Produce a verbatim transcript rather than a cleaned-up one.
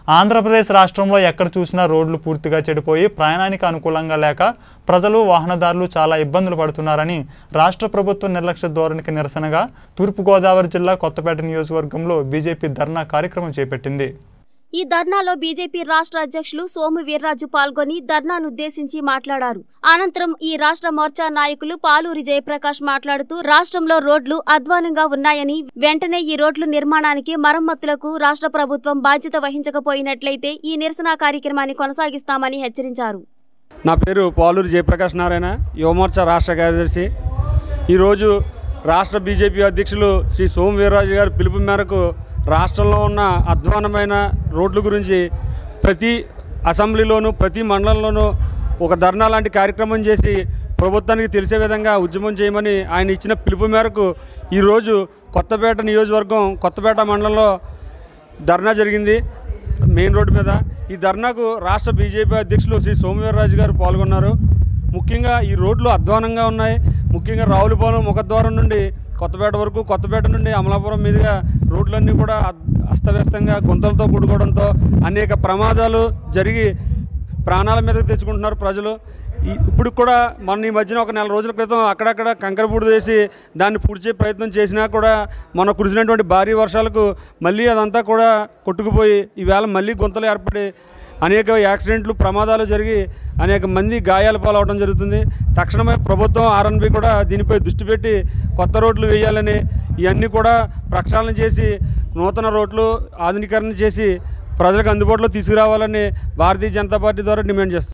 ఆంధ్రప్రదేశ్ రాష్ట్రంలో ఎక్కడ చూసినా రోడ్లు పూర్తిగా చెడిపోయి ప్రయాణానికి అనుకూలంగా లేక ప్రజలు వాహనదారులు చాలా ఇబ్బందులు పడుతున్నారని రాష్ట్ర ప్రభుత్వం నిర్లక్ష్య ధోరణికి నిరసనగా తూర్పు గోదావరి జిల్లా కొత్తపేట నియోజకవర్గంలో బీజేపీ ధర్నా కార్యక్రమం చేపట్టింది। ఈ ధర్నాలో బీజేపీ రాష్ట్ర అధ్యక్షులు సోము వీర్రాజు పాల్గొని ధర్నాను ఉద్దేశించి మాట్లాడారు। అనంతరం ఈ రాష్ట్ర మోర్చా నాయకులు పాలూరి జయప్రకాష్ మాట్లాడుతూ రాష్ట్రంలో రోడ్లు అధ్వానంగా ఉన్నాయని వెంటనే ఈ రోడ్లు నిర్మాణానికి మరమ్మతులకు రాష్ట్ర ప్రభుత్వం బాధ్యత వహించకపోయినట్లయితే ఈ నిరసన కార్యక్రమాన్ని కొనసాగిస్తామని హెచ్చరించారు। నా పేరు పాలూరి జయప్రకాష్ నారాయణ, యువమోర్చా రాష్ట్ర కార్యదర్శి। ఈరోజు రాష్ట్ర బీజేపీ అధ్యక్షులు శ్రీ సోము వీర్రాజు గారి పిలుపు మేరకు రాష్ట్రంలో ఉన్న అధ్వానమైన రోడ్ల గురించి ప్రతి అసెంబ్లీలోనూ ప్రతి మండలంలోనూ ఒక ధర్నా లాంటి కార్యక్రమం చేసి ప్రభుత్వానికి తెలిసే విధంగా ఉద్యమం చేయమని ఆయన ఇచ్చిన పిలుపు మేరకు ఈరోజు కొత్తపేట నియోజకవర్గం కొత్తపేట మండలంలో ధర్నా జరిగింది మెయిన్ రోడ్డు మీద। ఈ ధర్నాకు రాష్ట్ర బీజేపీ అధ్యక్షులు శ్రీ సోము వీర్రాజు గారు పాల్గొన్నారు। ముఖ్యంగా ఈ రోడ్లు అధ్వానంగా ఉన్నాయి। ముఖ్యంగా రావులపాలెం ముఖద్వారం నుండి కొత్తపేట వరకు, కొత్తపేట నుండి అమలాపురం మీదుగా రోడ్లన్నీ కూడా అస్తవ్యస్తంగా గుంతలతో కూడుకోవడంతో అనేక ప్రమాదాలు జరిగి ప్రాణాల మీదకి తెచ్చుకుంటున్నారు ప్రజలు। ఇప్పుడు కూడా మొన్న ఈ మధ్యన ఒక నెల రోజుల క్రితం అక్కడక్కడ కంకరపూడి వేసి దాన్ని పూడ్చే ప్రయత్నం చేసినా కూడా మొన్న కురిసినటువంటి భారీ వర్షాలకు మళ్ళీ అదంతా కూడా కొట్టుకుపోయి ఈవేళ మళ్ళీ గుంతలు ఏర్పడి అనేక యాక్సిడెంట్లు ప్రమాదాలు జరిగి అనేక మంది గాయాల పాలవడం జరుగుతుంది। తక్షణమే ప్రభుత్వం ఆర్ఎన్బి కూడా దీనిపై దృష్టి పెట్టి కొత్త రోడ్లు వేయాలని, ఇవన్నీ కూడా ప్రక్షాళన చేసి నూతన రోడ్లు ఆధునీకరణ చేసి ప్రజలకు అందుబాటులో తీసుకురావాలని భారతీయ జనతా పార్టీ ద్వారా డిమాండ్ చేస్తుంది।